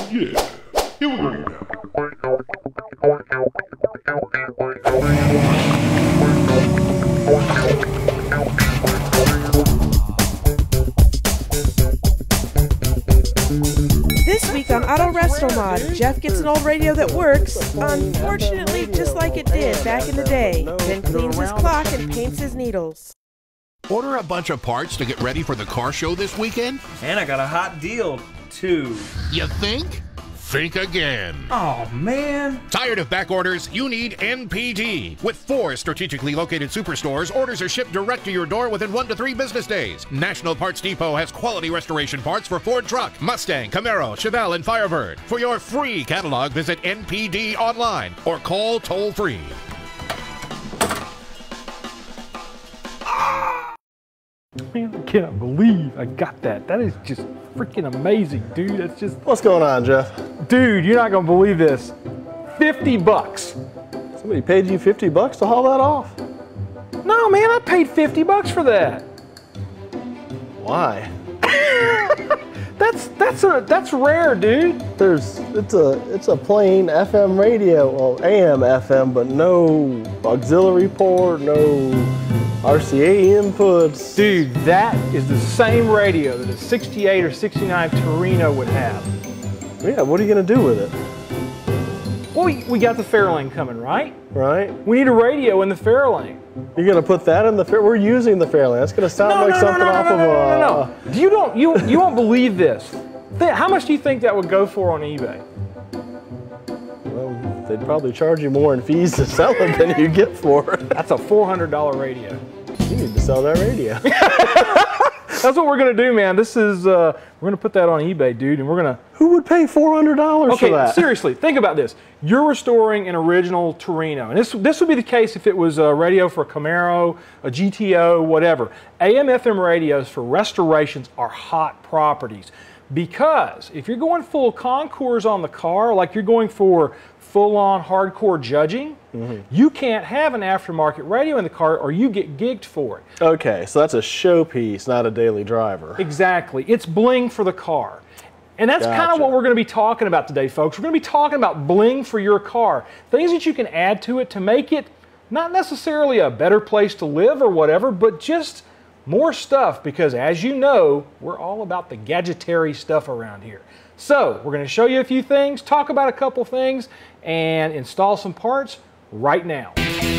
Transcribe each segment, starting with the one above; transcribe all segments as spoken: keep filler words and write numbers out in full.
Yeah, here we go now. This week on Autorestomod, Jeff gets an old radio that works, unfortunately just like it did back in the day, then cleans his clock and paints his needles. Order a bunch of parts to get ready for the car show this weekend? And I got a hot deal, too. You think? Think again. Oh, man. Tired of back orders? You need N P D. With four strategically located superstores, orders are shipped direct to your door within one to three business days. National Parts Depot has quality restoration parts for Ford Truck, Mustang, Camaro, Chevelle, and Firebird. For your free catalog, visit N P D online or call toll-free. Man, I cannot believe I got that. That is just freaking amazing, dude. That's just... What's going on, Jeff? Dude, you're not gonna believe this. fifty bucks. Somebody paid you fifty bucks to haul that off? No, man, I paid fifty bucks for that. Why? That's that's a that's rare, dude. There's it's a it's a plain F M radio, well A M F M, but no auxiliary port, no R C A inputs. Dude, that is the same radio that a sixty-eight or sixty-nine Torino would have. Yeah, what are you gonna do with it? Well, we, we got the Fairlane coming, right? Right. We need a radio in the Fairlane. You're gonna put that in the fair? We're using the Fairlane. That's gonna sound no, like no, something no, no, off no, of no, a. no, no, no. You don't you you won't believe this. Th how much do you think that would go for on eBay? Well, they'd probably charge you more in fees to sell it than you get for it. That's a four hundred dollar radio. You need to sell that radio. That's what we're gonna do, man. This is uh, we're gonna put that on eBay, dude, and we're gonna. Who would pay four hundred dollars okay, for that? Seriously, think about this. You're restoring an original Torino, and this this would be the case if it was a radio for a Camaro, a G T O, whatever. A M F M radios for restorations are hot properties because if you're going full concours on the car, like you're going for full-on hardcore judging, mm-hmm. you can't have an aftermarket radio in the car or you get gigged for it. Okay, so that's a showpiece, not a daily driver. Exactly. It's bling for the car. And that's Gotcha. kind of what we're going to be talking about today, folks. We're going to be talking about bling for your car. Things that you can add to it to make it not necessarily a better place to live or whatever, but just more stuff because, as you know, we're all about the gadgetary stuff around here. So we're going to show you a few things, talk about a couple things, and install some parts right now.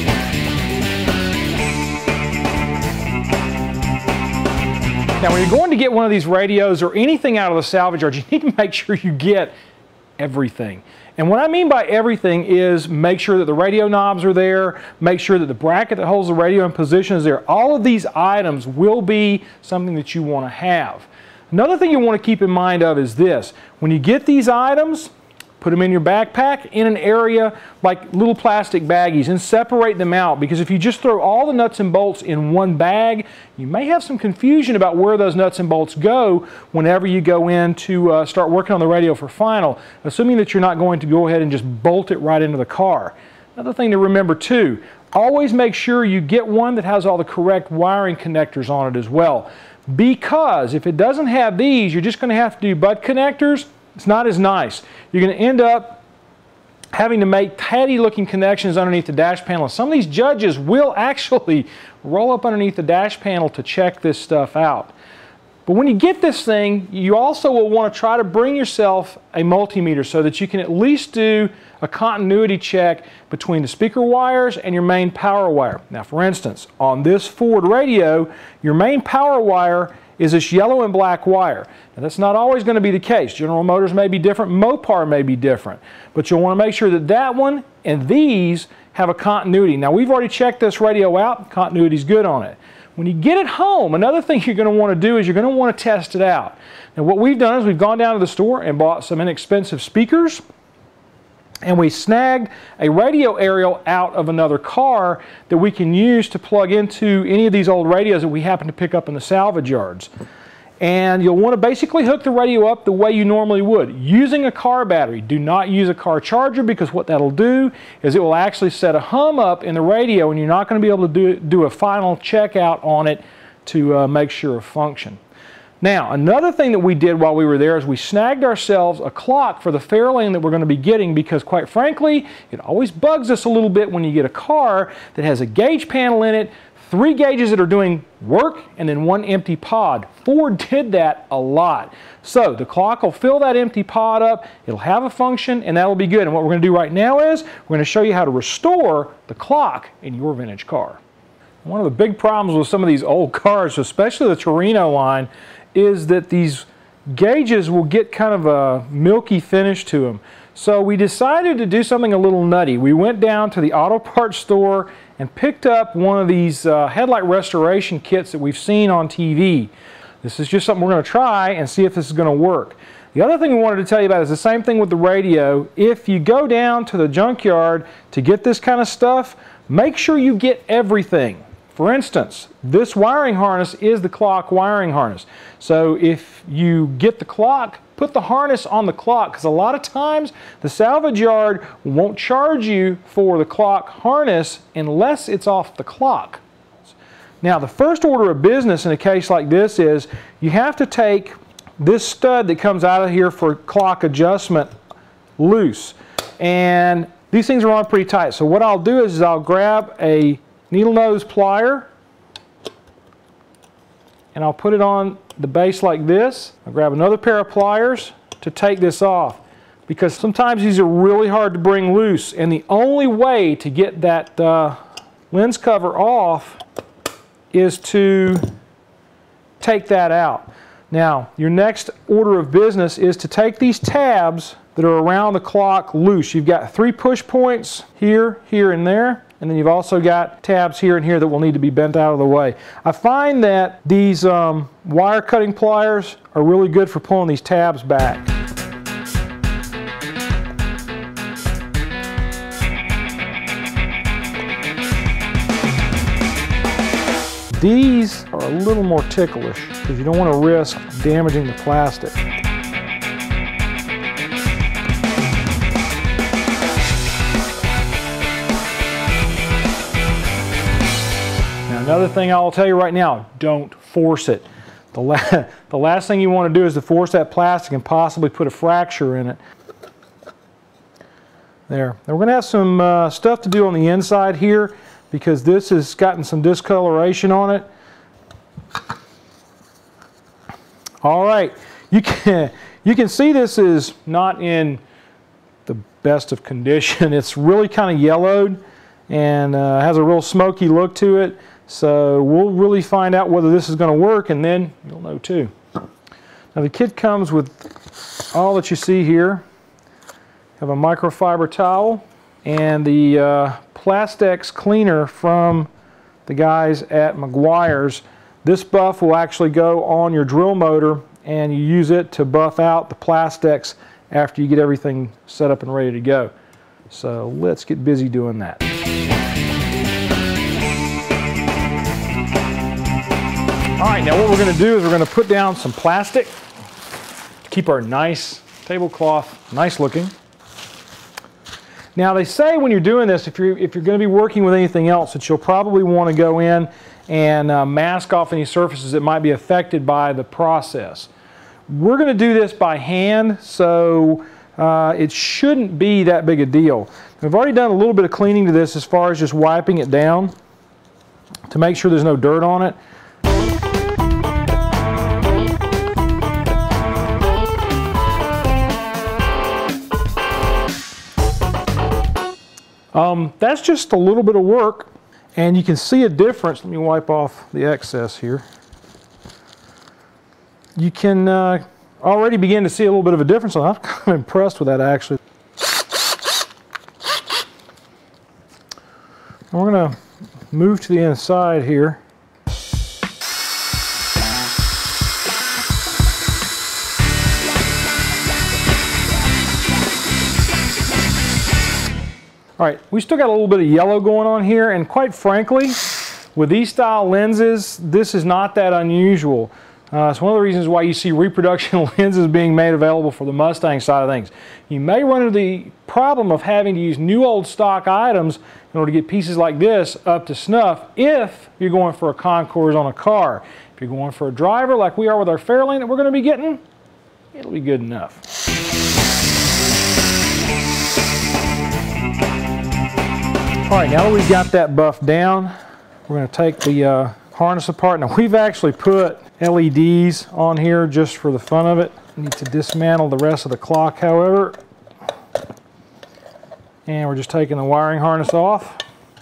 Now, when you're going to get one of these radios or anything out of the salvage yard, you need to make sure you get everything. And what I mean by everything is make sure that the radio knobs are there, make sure that the bracket that holds the radio in position is there. All of these items will be something that you want to have. Another thing you want to keep in mind of is this. When you get these items, put them in your backpack in an area like little plastic baggies and separate them out, because if you just throw all the nuts and bolts in one bag, you may have some confusion about where those nuts and bolts go whenever you go in to uh, start working on the radio for final, assuming that you're not going to go ahead and just bolt it right into the car. Another thing to remember too, always make sure you get one that has all the correct wiring connectors on it as well. Because if it doesn't have these, you're just going to have to do butt connectors. It's not as nice. You're going to end up having to make tatty looking connections underneath the dash panel. Some of these judges will actually roll up underneath the dash panel to check this stuff out. But when you get this thing, you also will want to try to bring yourself a multimeter so that you can at least do a continuity check between the speaker wires and your main power wire. Now, for instance, on this Ford radio, your main power wire is this yellow and black wire. Now, that's not always going to be the case. General Motors may be different, Mopar may be different, but you'll want to make sure that that one and these have a continuity. Now, we've already checked this radio out. Continuity's good on it. When you get it home, another thing you're going to want to do is you're going to want to test it out. Now, what we've done is we've gone down to the store and bought some inexpensive speakers, and we snagged a radio aerial out of another car that we can use to plug into any of these old radios that we happen to pick up in the salvage yards. And you'll want to basically hook the radio up the way you normally would, using a car battery. Do not use a car charger, because what that'll do is it will actually set a hum up in the radio, and you're not going to be able to do, do a final checkout on it to uh, make sure of function. Now, another thing that we did while we were there is we snagged ourselves a clock for the Fairlane that we're going to be getting, because quite frankly, it always bugs us a little bit when you get a car that has a gauge panel in it, three gauges that are doing work, and then one empty pod. Ford did that a lot. So the clock will fill that empty pod up, it'll have a function, and that'll be good. And what we're going to do right now is we're going to show you how to restore the clock in your vintage car. One of the big problems with some of these old cars, especially the Torino line, is that these gauges will get kind of a milky finish to them. So we decided to do something a little nutty. We went down to the auto parts store and picked up one of these uh, headlight restoration kits that we've seen on T V. This is just something we're going to try and see if this is going to work. The other thing we wanted to tell you about is the same thing with the radio. If you go down to the junkyard to get this kind of stuff, make sure you get everything. For instance, this wiring harness is the clock wiring harness. So if you get the clock, put the harness on the clock, because a lot of times the salvage yard won't charge you for the clock harness unless it's off the clock. Now, the first order of business in a case like this is you have to take this stud that comes out of here for clock adjustment loose. And these things are on pretty tight. So what I'll do is I'll grab a needle nose plier and I'll put it on the base like this. I'll grab another pair of pliers to take this off, because sometimes these are really hard to bring loose, and the only way to get that uh, lens cover off is to take that out. Now, your next order of business is to take these tabs that are around the clock loose. You've got three push points here, here, and there. And then you've also got tabs here and here that will need to be bent out of the way. I find that these um, wire cutting pliers are really good for pulling these tabs back. These are a little more ticklish because you don't want to risk damaging the plastic. Another thing I'll tell you right now, don't force it. The, la the last thing you want to do is to force that plastic and possibly put a fracture in it. There. Now we're going to have some uh, stuff to do on the inside here, because this has gotten some discoloration on it. All right, you can, you can see this is not in the best of condition. It's really kind of yellowed and uh, has a real smoky look to it. So we'll really find out whether this is going to work, and then you'll know too. Now the kit comes with all that you see here. Have a microfiber towel and the uh, Plastex cleaner from the guys at Meguiar's. This buff will actually go on your drill motor, and you use it to buff out the Plastex after you get everything set up and ready to go. So let's get busy doing that. All right, now what we're going to do is we're going to put down some plastic to keep our nice tablecloth nice looking. Now they say when you're doing this, if you're, if you're going to be working with anything else, that you'll probably want to go in and uh, mask off any surfaces that might be affected by the process. We're going to do this by hand, so uh, it shouldn't be that big a deal. We've already done a little bit of cleaning to this as far as just wiping it down to make sure there's no dirt on it. Um, that's just a little bit of work, and you can see a difference. Let me wipe off the excess here. You can uh, already begin to see a little bit of a difference. I'm kind of impressed with that, actually. And we're going to move to the inside here. All right, we still got a little bit of yellow going on here, and quite frankly, with these style lenses, this is not that unusual. Uh, it's one of the reasons why you see reproduction lenses being made available for the Mustang side of things. You may run into the problem of having to use new old stock items in order to get pieces like this up to snuff if you're going for a concours on a car. If you're going for a driver like we are with our Fairlane that we're going to be getting, it'll be good enough. All right, now that we've got that buff down, we're going to take the uh, harness apart. Now we've actually put L E Ds on here just for the fun of it. We need to dismantle the rest of the clock, however. And we're just taking the wiring harness off.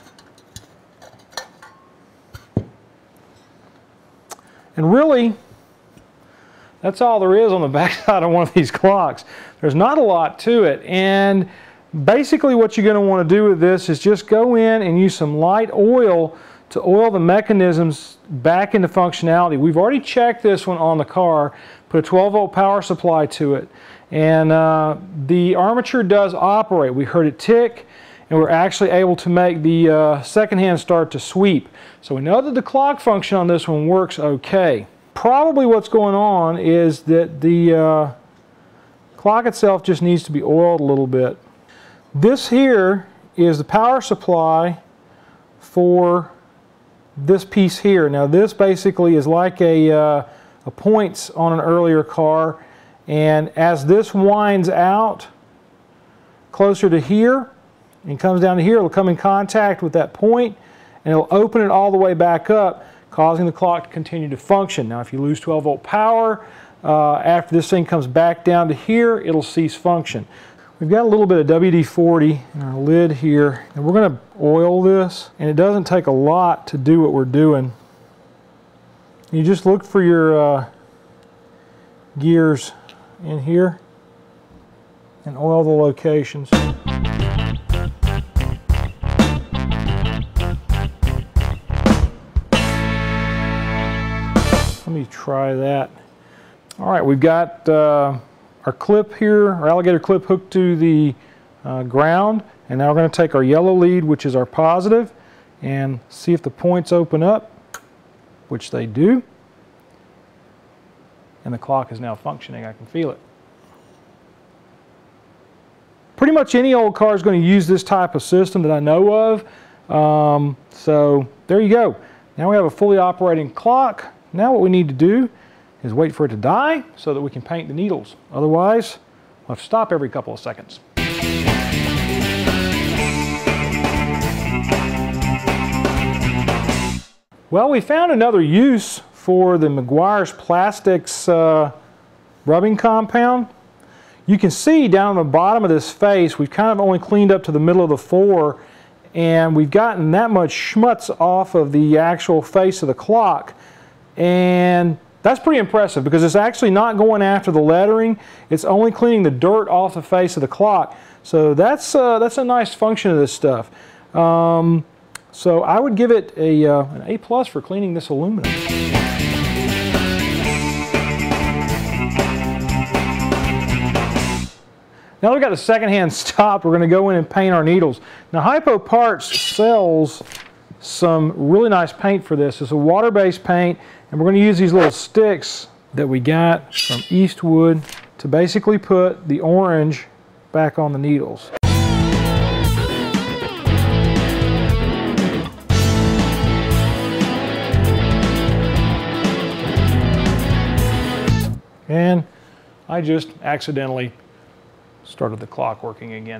And really, that's all there is on the backside of one of these clocks. There's not a lot to it. And basically what you're going to want to do with this is just go in and use some light oil to oil the mechanisms back into functionality. We've already checked this one on the car, put a twelve volt power supply to it, and uh, the armature does operate. We heard it tick, and we're actually able to make the uh, second hand start to sweep. So we know that the clock function on this one works okay. Probably what's going on is that the uh, clock itself just needs to be oiled a little bit. This here is the power supply for this piece here. Now this basically is like a, uh, a points on an earlier car, and as this winds out closer to here and comes down to here, it'll come in contact with that point and it'll open it all the way back up, causing the clock to continue to function. Now if you lose twelve volt power, uh, after this thing comes back down to here, it'll cease function. We've got a little bit of W D forty in our lid here, and we're going to oil this, and it doesn't take a lot to do what we're doing. You just look for your uh, gears in here and oil the locations. Let me try that. All right, we've got uh, our clip here, our alligator clip hooked to the uh, ground, and now we're going to take our yellow lead, which is our positive, and see if the points open up, which they do, and the clock is now functioning. I can feel it. Pretty much any old car is going to use this type of system that I know of, um, so there you go. Now we have a fully operating clock. Now what we need to do is wait for it to die so that we can paint the needles. Otherwise, we'll have to stop every couple of seconds. Well, we found another use for the Meguiar's plastics uh, rubbing compound. You can see down on the bottom of this face, we've kind of only cleaned up to the middle of the fore, and we've gotten that much schmutz off of the actual face of the clock. And that's pretty impressive because it's actually not going after the lettering. It's only cleaning the dirt off the face of the clock. So that's, uh, that's a nice function of this stuff. Um, so I would give it a, uh, an A plus for cleaning this aluminum. Now we've got the second hand stopped, we're going to go in and paint our needles. Now Hypo Parts sells some really nice paint for this. It's a water-based paint, and we're going to use these little sticks that we got from Eastwood to basically put the orange back on the needles. And I just accidentally started the clock working again.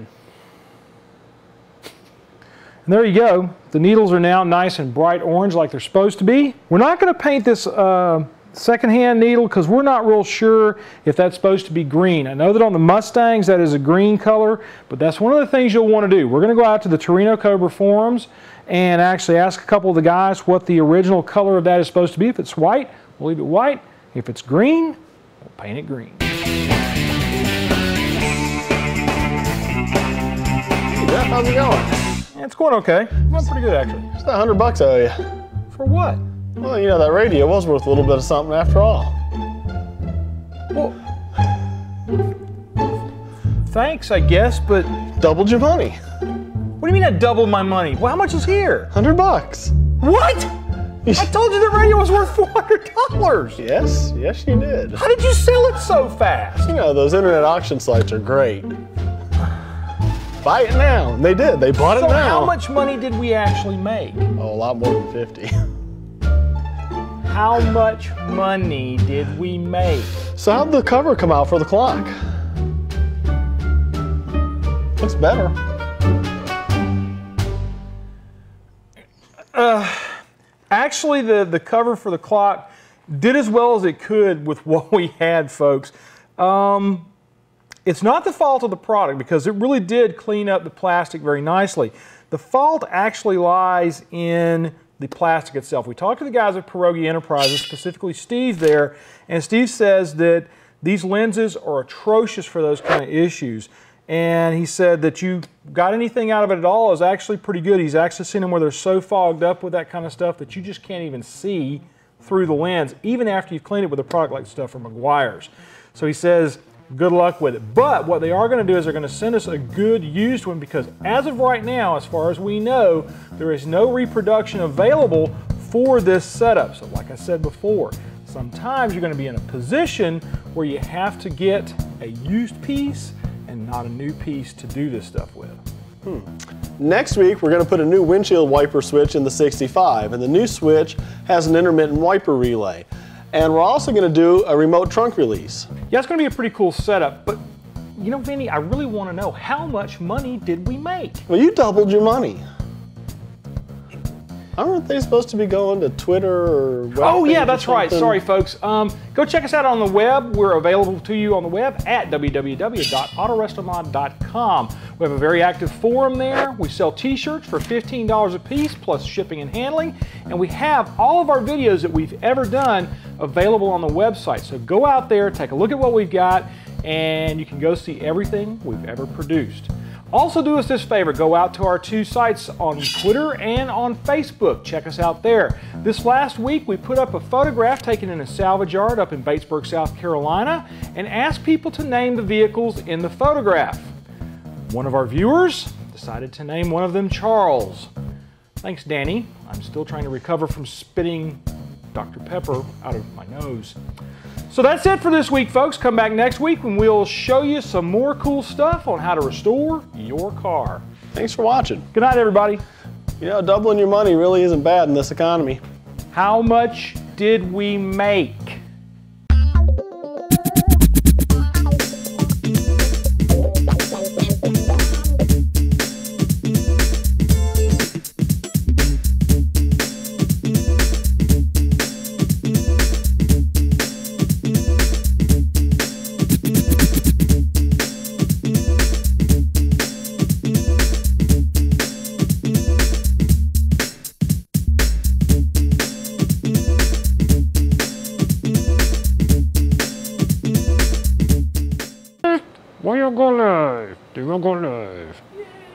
And there you go. The needles are now nice and bright orange like they're supposed to be. We're not going to paint this uh, second-hand needle because we're not real sure if that's supposed to be green. I know that on the Mustangs that is a green color, but that's one of the things you'll want to do. We're going to go out to the Torino Cobra forums and actually ask a couple of the guys what the original color of that is supposed to be. If it's white, we'll leave it white. If it's green, we'll paint it green. Jeff, how's it going? It's going okay. Going pretty good, actually. It's that hundred bucks I owe you. For what? Well, you know, that radio was worth a little bit of something after all. Well, thanks, I guess, but... Doubled your money. What do you mean I doubled my money? Well, how much is here? Hundred bucks. What? I told you the radio was worth four hundred dollars. Yes, yes you did. How did you sell it so fast? You know, those internet auction sites are great. Buy it now. They did. They bought so it now. How much money did we actually make? Oh, a lot more than fifty. how much money did we make? So how'd the cover come out for the clock? Looks better. Uh, actually, the, the cover for the clock did as well as it could with what we had, folks. Um, it's not the fault of the product because it really did clean up the plastic very nicely. The fault actually lies in the plastic itself. We talked to the guys at Pierogi Enterprises, specifically Steve there, and Steve says that these lenses are atrocious for those kind of issues. And he said that you got anything out of it at all is actually pretty good. He's actually seen them where they're so fogged up with that kind of stuff that you just can't even see through the lens, even after you've cleaned it with a product like the stuff from Meguiar's. So he says, good luck with it. But what they are going to do is they're going to send us a good used one because as of right now, as far as we know, there is no reproduction available for this setup. So like I said before, sometimes you're going to be in a position where you have to get a used piece and not a new piece to do this stuff with. Hmm. Next week, we're going to put a new windshield wiper switch in the sixty-five, and the new switch has an intermittent wiper relay. And we're also going to do a remote trunk release. Yeah, it's going to be a pretty cool setup, but you know, Vinny, I really want to know, how much money did we make? Well, you doubled your money. Aren't they supposed to be going to Twitter or web Oh yeah, page or that's right. something? Sorry, folks. Um, go check us out on the web. We're available to you on the web at w w w dot autorestomod dot com. We have a very active forum there. We sell t-shirts for fifteen dollars a piece plus shipping and handling. And we have all of our videos that we've ever done available on the website. So go out there, take a look at what we've got, and you can go see everything we've ever produced. Also do us this favor, go out to our two sites on Twitter and on Facebook. Check us out there. This last week we put up a photograph taken in a salvage yard up in Batesburg, South Carolina, and asked people to name the vehicles in the photograph. One of our viewers decided to name one of them Charles. Thanks, Danny. I'm still trying to recover from spitting Doctor Pepper out of my nose. So that's it for this week, folks. Come back next week when we'll show you some more cool stuff on how to restore your car. Thanks for watching. Good night, everybody. You know, doubling your money really isn't bad in this economy. How much did we make? Where you go live? Do you go live?